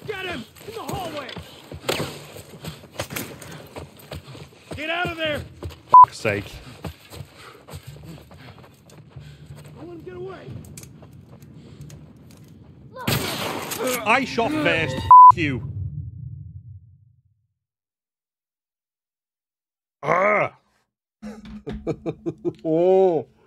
Get him! In the hallway! Get out of there! Fuck's sake. Don't let him get away! I shot first. You. Ah. Oh.